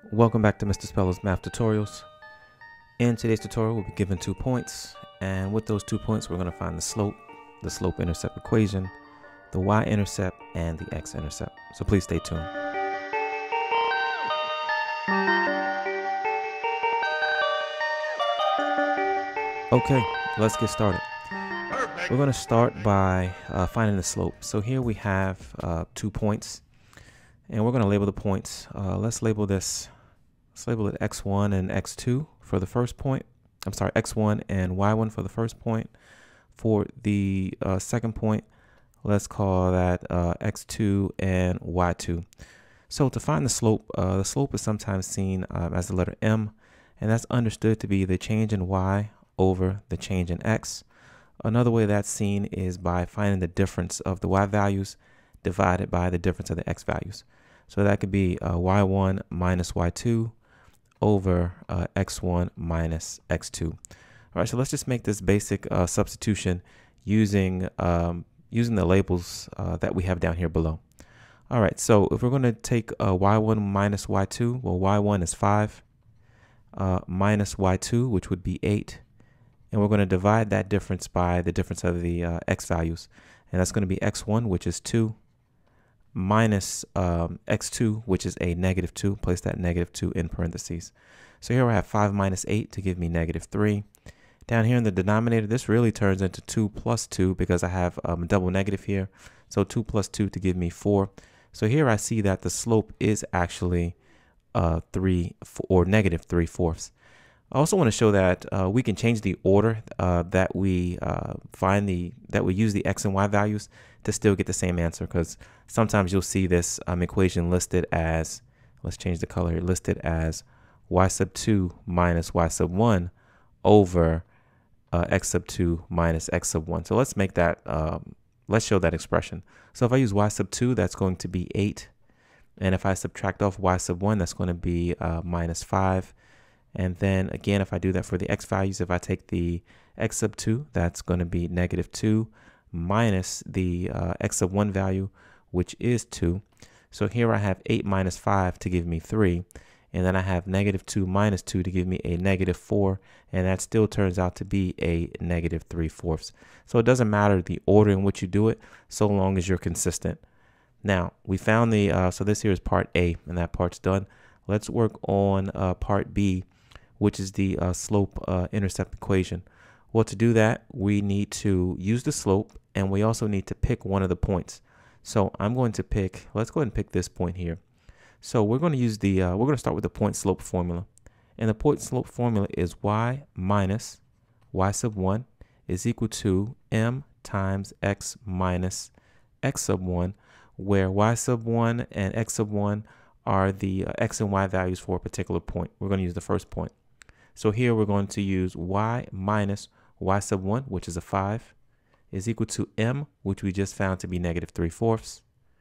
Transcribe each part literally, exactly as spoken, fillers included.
Welcome back to Mister Speller's Math Tutorials. In today's tutorial, we'll be given two points, and with those two points, we're going to find the slope, the slope-intercept equation, the y-intercept, and the x-intercept. So please stay tuned. Okay, let's get started. Perfect. We're going to start by uh, finding the slope. So here we have uh, two points, and we're going to label the points. Uh, let's label this. Let's label it x one and x two for the first point. I'm sorry, x one and y one for the first point. For the uh, second point, let's call that uh, x two and y two. So to find the slope, uh, the slope is sometimes seen uh, as the letter m, and that's understood to be the change in y over the change in x. Another way that's seen is by finding the difference of the y values divided by the difference of the x values. So that could be uh, y one minus y two over uh, x one minus x two. All right, so let's just make this basic uh, substitution using um, using the labels uh, that we have down here below. All right, so if we're going to take uh, y one minus y two, well, y one is five uh, minus y two, which would be eight, and we're going to divide that difference by the difference of the uh, x values, and that's going to be x one, which is two, minus um, x two, which is a negative two. Place that negative two in parentheses. So here I have five minus eight to give me negative three. Down here in the denominator, this really turns into two plus two because I have um, a double negative here. So two plus two to give me four. So here I see that the slope is actually uh, three or negative three fourths. I also want to show that uh, we can change the order uh, that we uh, find the that we use the x and y values to still get the same answer, because sometimes you'll see this um, equation listed as, let's change the color here, listed as y sub two minus y sub one over uh, x sub two minus x sub one. So let's make that, um, let's show that expression. So if I use y sub two, that's going to be eight. And if I subtract off y sub one, that's going to be uh, minus five. And then again, if I do that for the x values, if I take the x sub two, that's going to be negative two minus the uh, x sub one value, which is two. So here I have eight minus five to give me three. And then I have negative two minus two to give me a negative four. And that still turns out to be a negative three fourths. So it doesn't matter the order in which you do it, so long as you're consistent. Now, we found the, uh, so this here is part A, and that part's done. Let's work on uh, part B, which is the uh, slope uh, intercept equation. Well, to do that, we need to use the slope, and we also need to pick one of the points. So I'm going to pick, let's go ahead and pick this point here. So we're going to use the, uh, we're going to start with the point slope formula. And the point slope formula is y minus y sub one is equal to m times x minus x sub one, where y sub one and x sub one are the uh, x and y values for a particular point. We're going to use the first point. So here we're going to use y minus y sub one, which is a five, is equal to m, which we just found to be negative three fourths,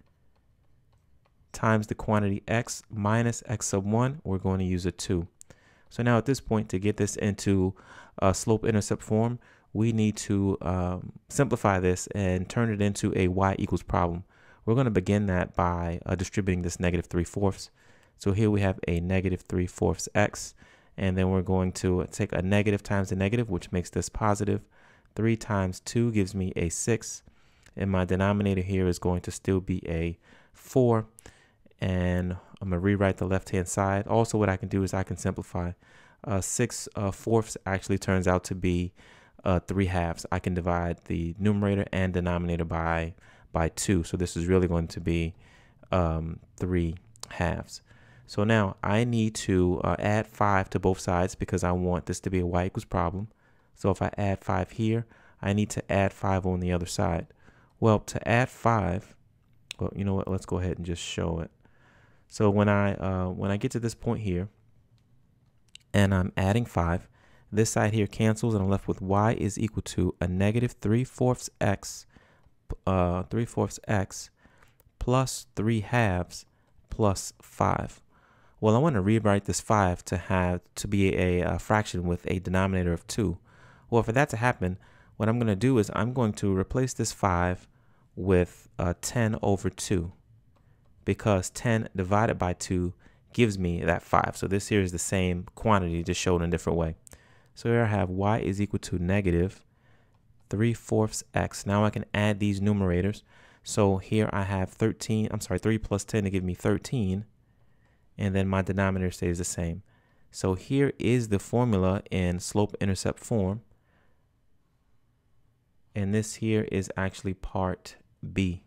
times the quantity x minus x sub one, we're going to use a two. So now at this point, to get this into a slope-intercept form, we need to um, simplify this and turn it into a y equals problem. We're going to begin that by uh, distributing this negative three fourths. So here we have a negative three fourths x, and then we're going to take a negative times a negative, which makes this positive. three times two gives me a six, and my denominator here is going to still be a four. And I'm going to rewrite the left-hand side. Also, what I can do is I can simplify. Uh, six uh, fourths actually turns out to be uh, three halves. I can divide the numerator and denominator by by two. So this is really going to be um, three halves. So now I need to uh, add five to both sides because I want this to be a y equals problem. So if I add five here, I need to add five on the other side. Well, to add five, well, you know what? Let's go ahead and just show it. So when I uh, when I get to this point here, and I'm adding five, this side here cancels, and I'm left with y is equal to a negative three fourths x, uh, three fourths x, plus three halves, plus five. Well, I want to rewrite this five to have to be a, a fraction with a denominator of two. Well, for that to happen, what I'm going to do is I'm going to replace this five with uh, ten over two, because ten divided by two gives me that five. So this here is the same quantity, just shown in a different way. So here I have y is equal to negative three fourths x. Now I can add these numerators. So here I have thirteen, I'm sorry, three plus ten to give me thirteen. And then my denominator stays the same. So here is the formula in slope-intercept form. And this here is actually part B.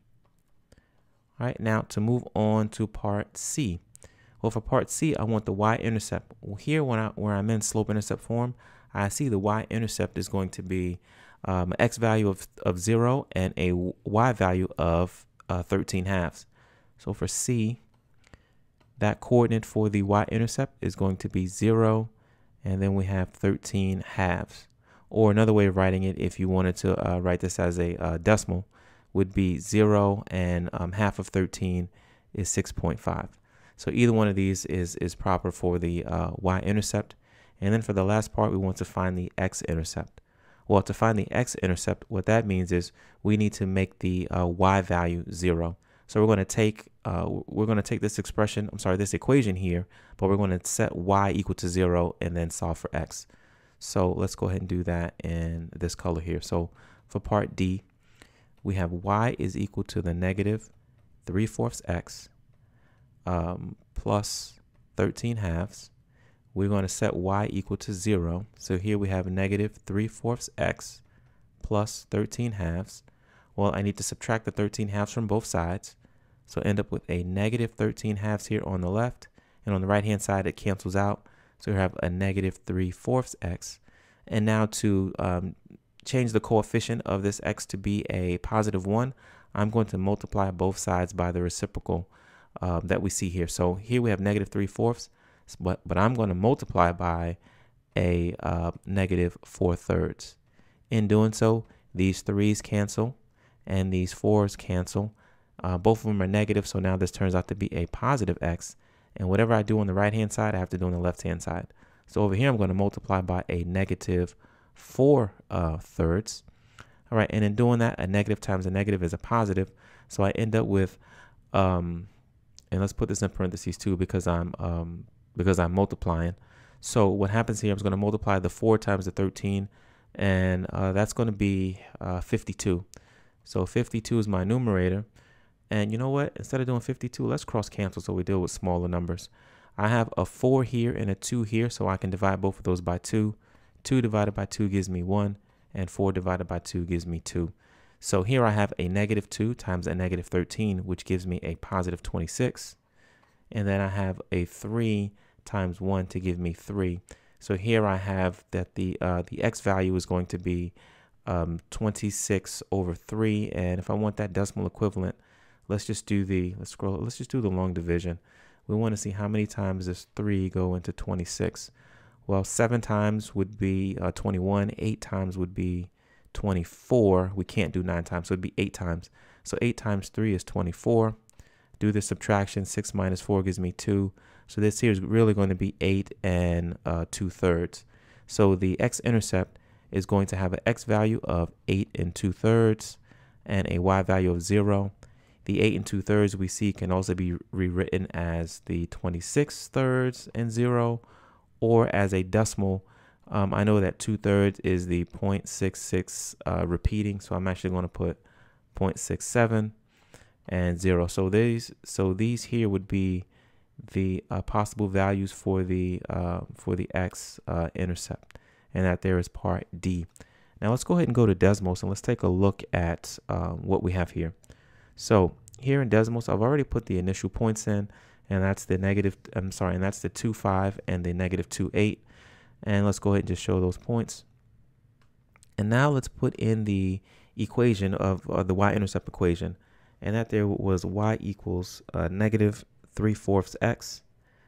All right, now to move on to part C. Well, for part C, I want the y-intercept. Well, here, when I, where I'm in slope-intercept form, I see the y-intercept is going to be um, an x value of, of zero and a y value of uh, thirteen halves. So for C, that coordinate for the y-intercept is going to be zero, and then we have thirteen halves. Or another way of writing it, if you wanted to uh, write this as a uh, decimal, would be zero, and um, half of thirteen is six point five. So either one of these is, is proper for the uh, y-intercept. And then for the last part, we want to find the x-intercept. Well, to find the x-intercept, what that means is we need to make the uh, y value zero. So we're going to take uh, we're going to take this expression, I'm sorry, this equation here, but we're going to set y equal to zero and then solve for x. So let's go ahead and do that in this color here. So for part D, we have y is equal to the negative three fourths x um, plus thirteen halves. We're going to set y equal to zero. So here we have negative three fourths x plus thirteen halves. Well, I need to subtract the thirteen halves from both sides. So end up with a negative thirteen halves here on the left, and on the right hand side it cancels out. So we have a negative three fourths x. And now to um, change the coefficient of this x to be a positive one, I'm going to multiply both sides by the reciprocal um, that we see here. So here we have negative three fourths, but, but I'm going to multiply by a uh, negative four thirds. In doing so, these threes cancel and these fours cancel. Uh, both of them are negative, so now this turns out to be a positive x. And whatever I do on the right-hand side, I have to do on the left-hand side. So over here, I'm going to multiply by a negative four uh, thirds. All right, and in doing that, a negative times a negative is a positive. So I end up with, um, and let's put this in parentheses too, because I'm um, because I'm multiplying. So what happens here, I'm going to multiply the four times the thirteen, and uh, that's going to be uh, fifty-two. So fifty-two is my numerator. And you know what? Instead of doing fifty-two, let's cross cancel so we deal with smaller numbers. I have a four here and a two here, so I can divide both of those by two. two divided by two gives me one, and four divided by two gives me two. So here I have a negative two times a negative thirteen, which gives me a positive twenty-six. And then I have a three times one to give me three. So here I have that the uh, the x value is going to be um, twenty-six over three. And if I want that decimal equivalent, let's just do the, let's scroll, let's just do the long division. We want to see how many times does three go into twenty-six. Well, seven times would be uh, twenty-one, eight times would be twenty-four. We can't do nine times, so it'd be eight times. So eight times three is twenty-four. Do the subtraction, six minus four gives me two. So this here is really going to be eight and uh, two thirds. So the x-intercept is going to have an x value of eight and two thirds and a y value of zero. The eight and two thirds we see can also be rewritten as the twenty-six thirds and zero, or as a decimal. Um, I know that two thirds is the zero point six six uh, repeating, so I'm actually going to put zero point six seven and zero. So these, so these here would be the uh, possible values for the uh, for the x uh, intercept, and that there is part D. Now let's go ahead and go to decimals and let's take a look at um, what we have here. So here in decimals, I've already put the initial points in, and that's the negative, I'm sorry, and that's the two five and the negative two eight. And let's go ahead and just show those points. And now let's put in the equation of uh, the y-intercept equation, and that there was y equals uh, negative three fourths x,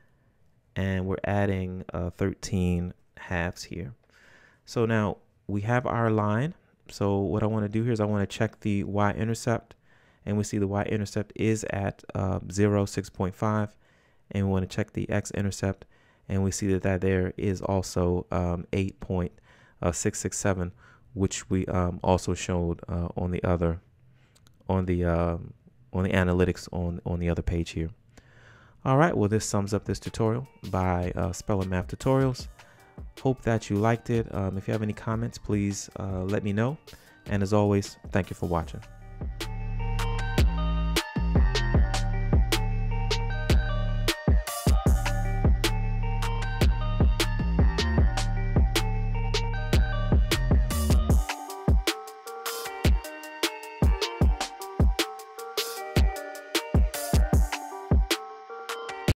and we're adding uh, thirteen halves here. So now we have our line. So what I want to do here is I want to check the y-intercept. And we see the y-intercept is at uh, zero, six point five. And we want to check the x-intercept. And we see that, that there is also um, eight point six six seven, which we um, also showed uh, on the other, on the um, on the analytics on, on the other page here. All right, well, this sums up this tutorial by uh, Speller Math Tutorials. Hope that you liked it. Um, if you have any comments, please uh, let me know. And as always, thank you for watching.